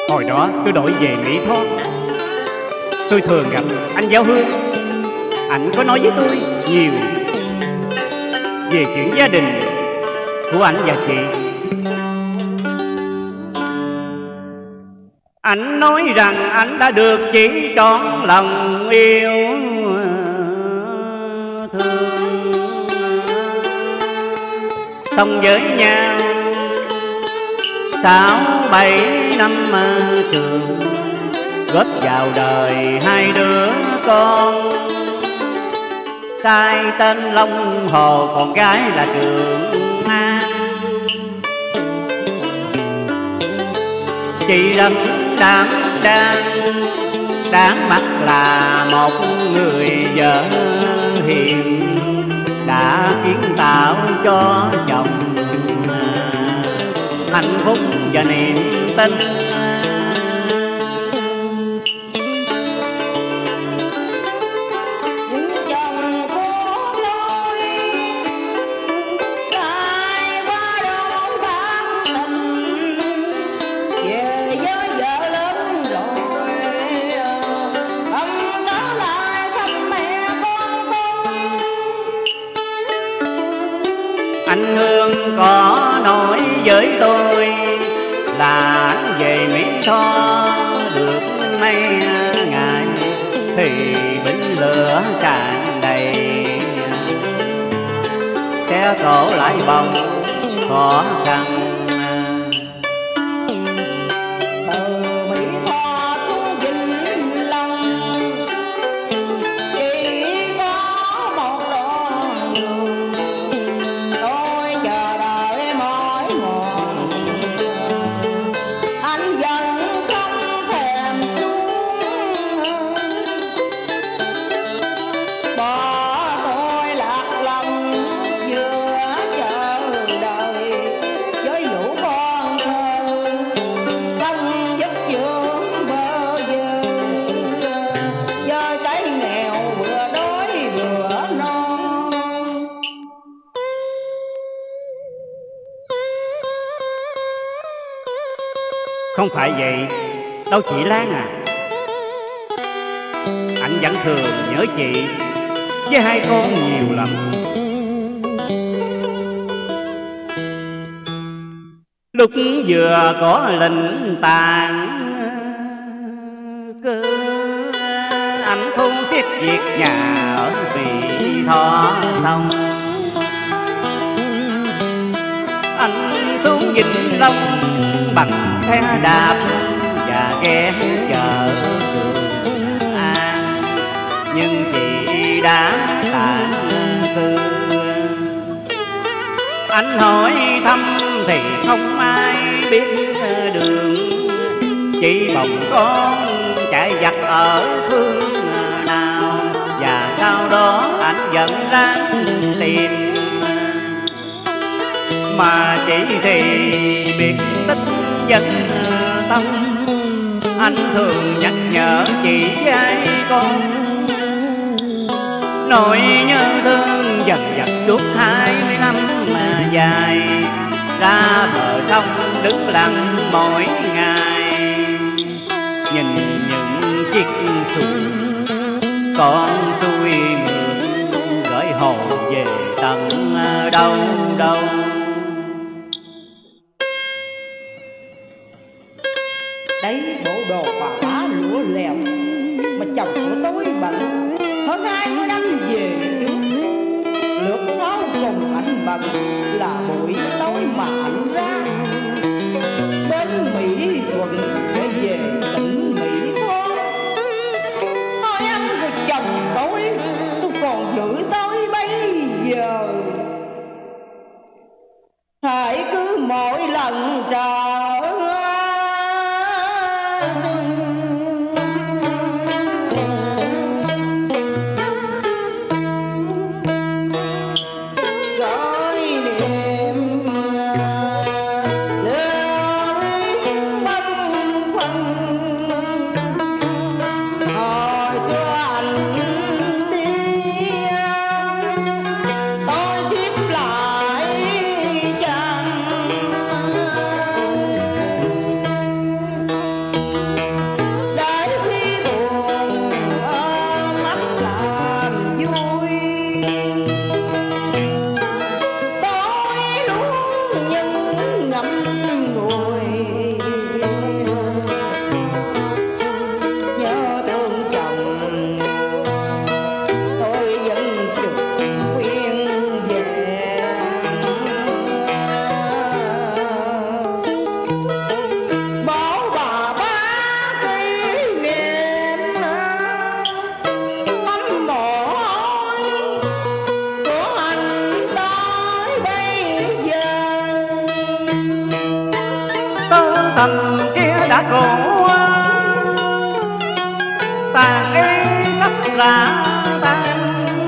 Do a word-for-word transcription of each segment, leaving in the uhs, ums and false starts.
Hồi đó tôi đổi về Mỹ Tho, tôi thường gặp anh Giáo Hương. Anh có nói với tôi nhiều về chuyện gia đình của anh và chị. Anh nói rằng anh đã được chị trọn lòng yêu thương, sống với nhau sáu bảy năm trường, góp vào đời hai đứa con. Trai tên Long Hồ, con gái là Trường An. Chị rất đảm đang, đáng mặt là một người vợ hiền, đã kiến tạo cho chồng hạnh phúc và niềm tin. Anh Hương có nói với tôi là anh về Mỹ Tho được mấy ngày thì binh lửa tràn đầy, xe cộ lại bồng khó khăn. Không phải vậy đâu chị Lan à. Anh vẫn thường nhớ chị với hai con nhiều lắm. Lúc vừa có lệnh tàn cư, anh thu xếp việc nhà ở Mỹ Tho xong, anh xuống Vĩnh Long bằng xe đạp và ghé chợ Trường An. Nhưng chị đã tàn cư, anh hỏi thăm thì không ai biết đường. Chị bồng con chạy vặt ở phương nào, và sau đó anh dẫn ra tìm. Mà chị thì biết tích dân tâm, anh thường nhắc nhở chị với con. Nỗi nhớ thương dần dần suốt hai mươi năm mà dài, ra bờ sông đứng lặng mỗi ngày, nhìn những chiếc xuồng con xuôi mượn gửi hồn về tận đâu đâu. Đấy bộ đồ bà bá lụa lèo mà chồng của tôi bận hơn hai mươi năm về trước. Lượt sau cùng anh bận là buổi tối mà anh ra bên Mỹ Thuận để về tỉnh Mỹ Tho. Nói anh của chồng tôi, tôi còn giữ tới bây giờ. Hãy cứ mỗi lần trời thành kia đã cổ tàn ý sắp ra tan,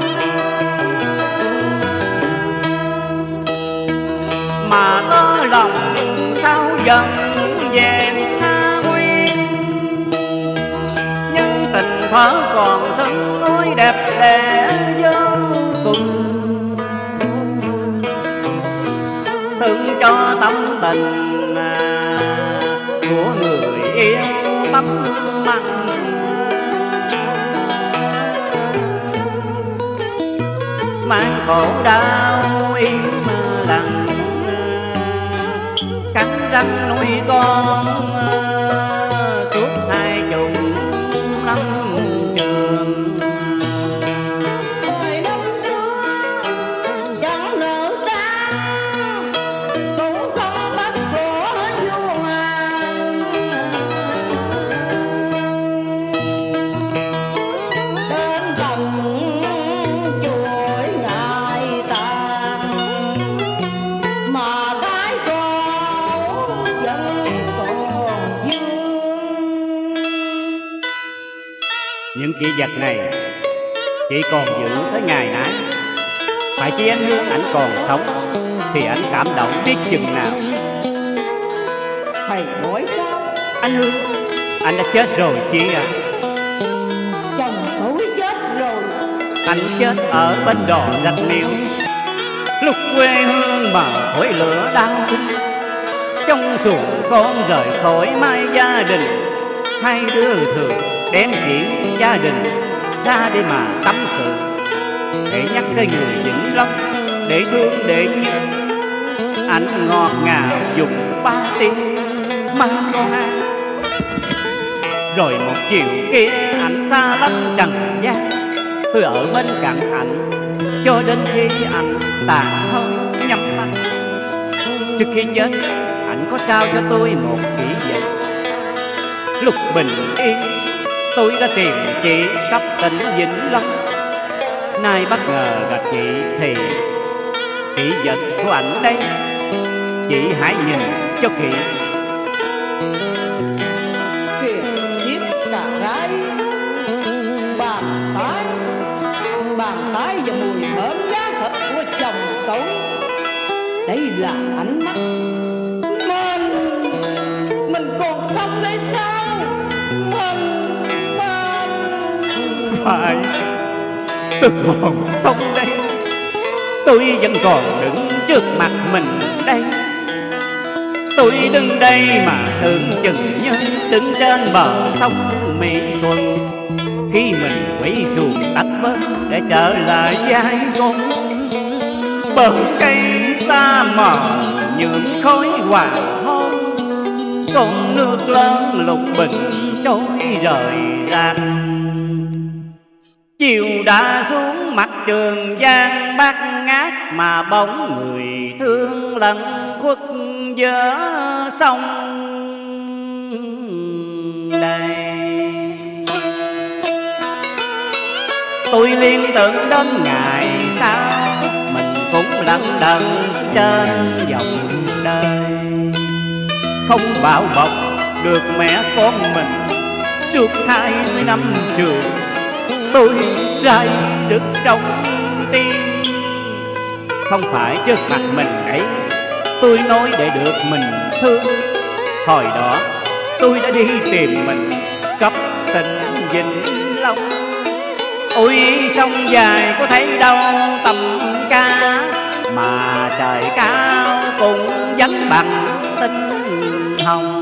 mà có lòng sao dần vẹn nguyên, nhưng tình thở còn sân ngôi đẹp đẽ vô cùng, tưởng cho tâm tình của người yêu tắm mặn, mang khổ đau im lặng, cắn răng nuôi con suốt hai chục năm trường. Thời năm xưa chẳng nợ ra cũng không bắt khổ vô ngàn, đến cổng chuỗi ngày tàn mà cái cổ vẫn còn dương. Những kỷ vật này chỉ còn giữ tới ngày nay, phải chi anh Hương ảnh còn sống thì anh cảm động biết chừng nào. Thầy nói sao? Anh Hương, anh đã chết rồi chị ạ. Chồng tôi chết rồi. Anh chết ở bên đò Rạch Miễu, lúc quê hương mà khói lửa đau thương, trong xuồng con rời khỏi mai gia đình, hai đứa thường đem chuyện gia đình ra đi mà tâm sự, để nhắc tới người Vĩnh Long, để thương để nhớ. Anh ngọt ngào dùng ba tiếng mang con ăn, rồi một chiều kia anh xa lắm trần gian, tôi ở bên cạnh anh cho đến khi anh tàn hơi nhắm mắt. Trước khi chết anh có trao cho tôi một kỷ vật, lúc bình yên tôi đã tìm chị khắp tỉnh Vĩnh Long, nay bất ngờ gặp chị thì kỷ vật của anh đây, chị hãy nhìn cho kỹ. Kìa chiếc cà rái, bàn tay, bàn tay và mùi thơm giá thịt của chồng tôi, đây là ánh mắt mình, mình còn sống đấy sao? Mình, mình Phải, tôi còn sống đây, tôi vẫn còn đứng trước mặt mình đây. Tôi đứng đây mà tưởng chừng như đứng trên bờ sông Mỹ Thuận, khi mình quay xuồng tách bến để trở lại vai con. Bờ cây xa mờ nhuộm khói hoàng hôn, con nước lớn lục bình trôi rời rạc. Chiều đã xuống mặt Trường Giang bát ngát, mà bóng người thương lẩn khuất giữa sông đây. Tôi liên tưởng đến ngày sau mình cũng lặng đận trên dòng đời, không bảo bọc được mẹ con mình suốt hai mươi năm trường. Tôi rơi đứt trong tim, không phải trước mặt mình ấy tôi nói để được mình thương. Hồi đó tôi đã đi tìm mình khắp tỉnh Vĩnh Long, ôi sông dài có thấy đâu tầm ca, mà trời cao cũng vẫn bằng tinh hồng.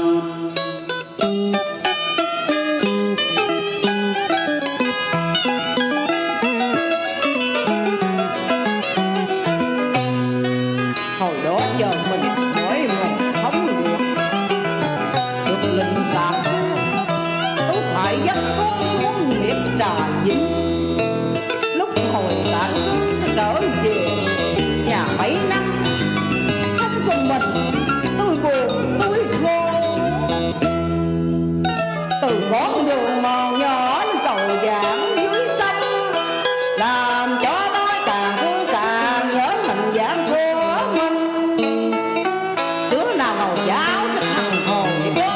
hồi đó chờ mình nói mà không được, được lệnh tạm tôi phải dắt con xuống miệt Trà Vinh. Lúc hồi tản tôi trở về nhà mấy năm, không còn mình tôi buồn tôi khô. Từ con đường mòn nhỏ cầu vàng dưới sông, làm cho tôi càng thương càng nhớ hình dáng của mình. Đứa nào ngồi giáo cái thằng hồn vậy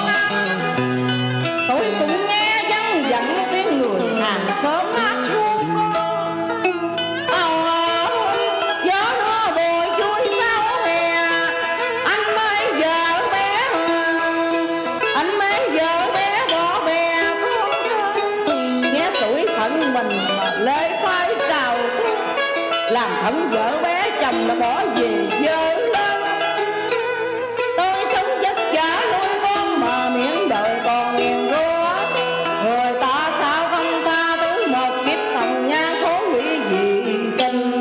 thẫn vợ bé chồng đã bỏ về vợ lớn. Tôi sống vất vả nuôi con mà miệng đời còn nghiền rủa. Người ta sao không tha thứ một kiếp hồng nhan thố lũy vì tình.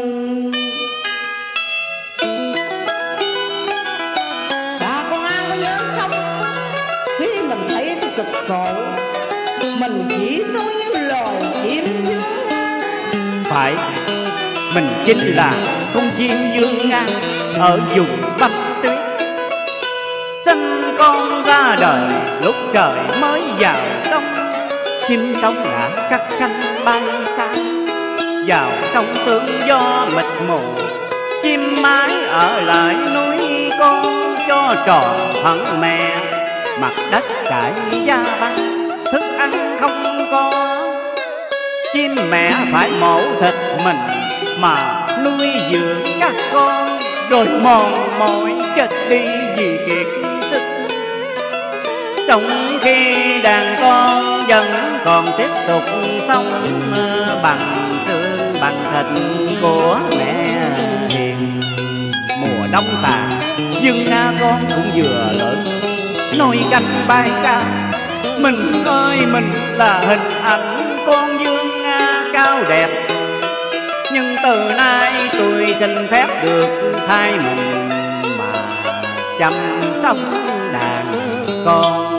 Bà con An có nhớ không, khi mình thấy tôi cực khổ, mình chỉ tôi như loài chim dương. Phải, mình chính là con chim dương ngang ở vùng băng tuyết. Sinh con ra đời lúc trời mới vào đông, chim trống đã cắt cánh bay xa vào trong sương gió mịt mù. Chim mái ở lại núi con cho tròn phận mẹ, mặt đất trải da băng thức ăn không có. Chim mẹ phải mổ thịt mình mà nuôi dưỡng các con, rồi mòn mỏi chết đi vì kiệt sức. Trong khi đàn con vẫn còn tiếp tục sống bằng xương bằng thịt của mẹ hiền. Mùa đông tàn, Dương Nga con cũng vừa lớn, nồi canh bay cao. Mình ơi mình là hình ảnh con Dương Nga cao đẹp, nhưng từ nay tôi xin phép được thay mình mà chăm sóc đàn con.